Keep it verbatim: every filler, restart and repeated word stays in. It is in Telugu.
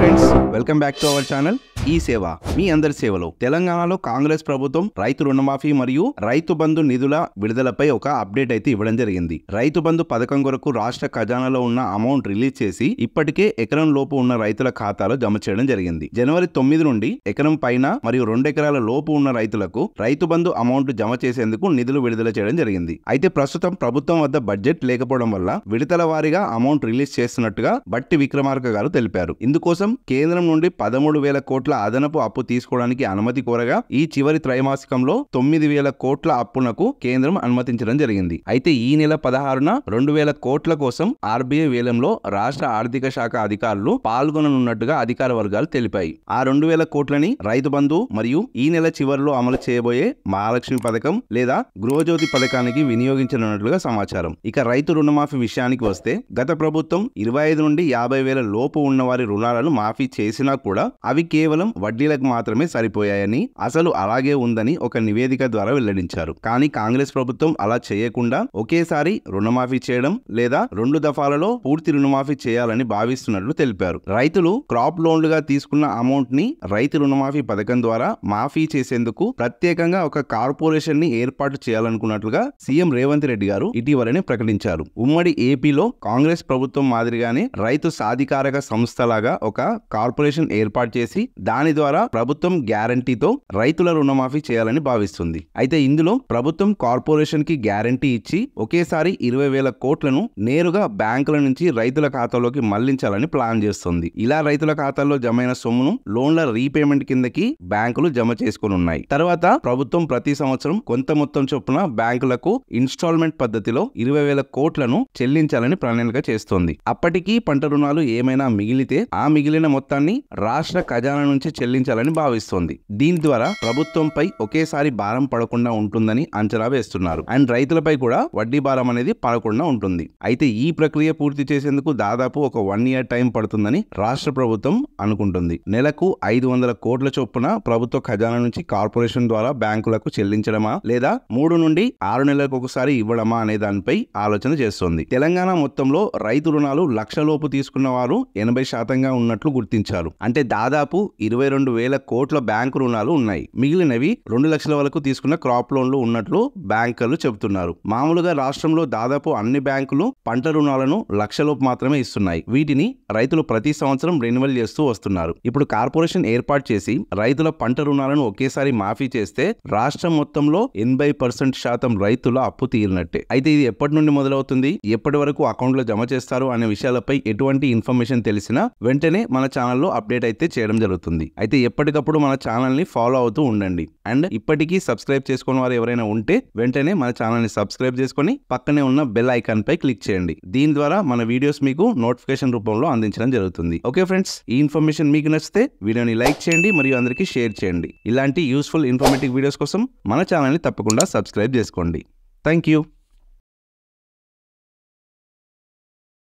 Friends, welcome back to our channel ఈ సేవ మీ అందరి సేవలో. తెలంగాణలో కాంగ్రెస్ ప్రభుత్వం రైతు రుణమాఫీ మరియు రైతు బంధు నిధుల విడుదలపై ఒక అప్డేట్ అయితే ఇవ్వడం జరిగింది. రైతు బంధు పథకం కొరకు రాష్ట్ర ఖజానాలో ఉన్న అమౌంట్ రిలీజ్ చేసి ఇప్పటికే ఎకరం లోపు ఉన్న రైతుల ఖాతాలో జమ చేయడం జరిగింది. జనవరి తొమ్మిది నుండి ఎకరం పైన మరియు రెండు ఎకరాల లోపు ఉన్న రైతులకు రైతు బంధు అమౌంట్ జమ చేసేందుకు నిధులు విడుదల చేయడం జరిగింది. అయితే ప్రస్తుతం ప్రభుత్వం వద్ద బడ్జెట్ లేకపోవడం వల్ల విడతల వారీగా అమౌంట్ రిలీజ్ చేస్తున్నట్టుగా బట్టి విక్రమార్క గారు తెలిపారు. ఇందుకోసం కేంద్రం నుండి పదమూడు వేల కోట్ల అదనపు అప్పు తీసుకోవడానికి అనుమతి కోరగా ఈ చివరి త్రైమాసికంలో తొమ్మిది వేల కోట్ల అప్పునకు కేంద్రం అనుమతించడం జరిగింది. అయితే ఈ నెల పదహారున రెండు వేల కోట్ల కోసం ఆర్బీఐ వేలంలో రాష్ట్ర ఆర్థిక శాఖ అధికారులు పాల్గొననున్నట్టుగా అధికార వర్గాలు తెలిపాయి. ఆ రెండు వేల కోట్లని రైతు బంధు మరియు ఈ నెల చివరిలో అమలు చేయబోయే మహాలక్ష్మి పథకం లేదా గృహజ్యోతి పథకానికి వినియోగించనున్నట్లుగా సమాచారం. ఇక రైతు రుణమాఫీ విషయానికి వస్తే గత ప్రభుత్వం ఇరవై ఐదు నుండి యాభై వేల లోపు ఉన్న వారి రుణాలను మాఫీ చేసినా కూడా అవి కేవలం వడ్డీలకు మాత్రమే సరిపోయాయని, అసలు అలాగే ఉందని ఒక నివేదిక ద్వారా వెల్లడించారు. కానీ కాంగ్రెస్ ప్రభుత్వం అలా చేయకుండా ఒకేసారి రుణమాఫీ చేయడం లేదా రెండు దఫాలలో పూర్తి రుణమాఫీ చేయాలని భావిస్తున్నట్లు తెలిపారు. రైతులు క్రాప్ లోన్లుగా తీసుకున్న అమౌంట్ ని రైతు రుణమాఫీ పథకం ద్వారా మాఫీ చేసేందుకు ప్రత్యేకంగా ఒక కార్పొరేషన్ ని ఏర్పాటు చేయాలనుకున్నట్లుగా సీఎం రేవంత్ రెడ్డి గారు ఇటీవలనే ప్రకటించారు. ఉమ్మడి ఏపీలో కాంగ్రెస్ ప్రభుత్వం మాదిరిగానే రైతు సాధికారక సంస్థలాగా ఒక కార్పొరేషన్ ఏర్పాటు చేసి దాని ద్వారా ప్రభుత్వం గ్యారంటీతో రైతుల రుణమాఫీ చేయాలని భావిస్తుంది. అయితే ఇందులో ప్రభుత్వం కార్పొరేషన్ కి గ్యారంటీ ఇచ్చి ఒకేసారి ఇరవై వేల కోట్లను నేరుగా బ్యాంకుల నుంచి రైతుల ఖాతాలోకి మళ్లించాలని ప్లాన్ చేస్తుంది. ఇలా రైతుల ఖాతాల్లో జమైన సొమ్మును లోన్ల రీపేమెంట్ కిందకి బ్యాంకులు జమ చేసుకున్నాయి. తర్వాత ప్రభుత్వం ప్రతి సంవత్సరం కొంత మొత్తం చొప్పున బ్యాంకులకు ఇన్స్టాల్మెంట్ పద్ధతిలో ఇరవై వేల కోట్లను చెల్లించాలని ప్రణాళిక చేస్తోంది. అప్పటికీ పంట రుణాలు ఏమైనా మిగిలితే ఆ మిగిలిన మొత్తాన్ని రాష్ట్ర ఖజానా నుంచి చెల్లించాలని భావిస్తోంది. దీని ద్వారా ప్రభుత్వంపై ఒకేసారి భారం పడకుండా ఉంటుందని అంచనా వేస్తున్నారు. అండ్ రైతులపై కూడా వడ్డీ భారం అనేది పడకుండా ఉంటుంది. అయితే ఈ ప్రక్రియ పూర్తి చేసేందుకు దాదాపు ఒక వన్ ఇయర్ టైం పడుతుందని రాష్ట్ర ప్రభుత్వం అనుకుంటుంది. నెలకు ఐదు వందల కోట్ల చొప్పున ప్రభుత్వ ఖజానా నుంచి కార్పొరేషన్ ద్వారా బ్యాంకులకు చెల్లించడమా లేదా మూడు నుండి ఆరు నెలలకు ఒకసారి ఇవ్వడమా అనే దానిపై ఆలోచన చేస్తోంది. తెలంగాణ మొత్తంలో రైతు రుణాలు లక్షలోపు తీసుకున్న వారు ఎనభై శాతంగా ఉన్నట్లు గుర్తించారు. అంటే దాదాపు ఇరవై రెండు వేల కోట్ల బ్యాంకు రుణాలు ఉన్నాయి. మిగిలినవి రెండు లక్షల వరకు తీసుకున్న క్రాప్ లోన్లు ఉన్నట్లు బ్యాంకర్లు చెబుతున్నారు. మామూలుగా రాష్ట్రంలో దాదాపు అన్ని బ్యాంకులు పంట రుణాలను లక్షలోపు మాత్రమే ఇస్తున్నాయి. వీటిని రైతులు ప్రతి సంవత్సరం రెన్యువల్ చేస్తూ వస్తున్నారు. ఇప్పుడు కార్పొరేషన్ ఏర్పాటు చేసి రైతుల పంట రుణాలను ఒకేసారి మాఫీ చేస్తే రాష్ట్రం మొత్తంలో ఎనభై పర్సెంట్ శాతం రైతుల అప్పు తీరినట్టే. అయితే ఇది ఎప్పటి నుండి మొదలవుతుంది, ఎప్పటి వరకు అకౌంట్ లో జమ చేస్తారు అనే విషయాలపై ఎటువంటి ఇన్ఫర్మేషన్ తెలిసినా వెంటనే మన ఛానల్లో అప్డేట్ అయితే చేయడం జరుగుతుంది. అయితే ఎప్పటికప్పుడు మన ఛానల్ ని ఫాలో అవుతూ ఉండండి. అండ్ ఇప్పటికీ సబ్స్క్రైబ్ చేసుకున్న వారు ఎవరైనా ఉంటే వెంటనే మన ఛానల్ ని సబ్స్క్రైబ్ చేసుకుని పక్కనే ఉన్న బెల్ ఐకాన్ పై క్లిక్ చేయండి. దీని ద్వారా మన వీడియోస్ మీకు నోటిఫికేషన్ రూపంలో అందించడం జరుగుతుంది. ఓకే ఫ్రెండ్స్, ఈ ఇన్ఫర్మేషన్ మీకు నచ్చితే వీడియోని లైక్ చేయండి మరియు అందరికీ షేర్ చేయండి. ఇలాంటి యూస్ఫుల్ ఇన్ఫర్మేటివ్ వీడియోస్ కోసం మన ఛానల్ ని తప్పకుండా సబ్స్క్రైబ్ చేసుకోండి. Thank you.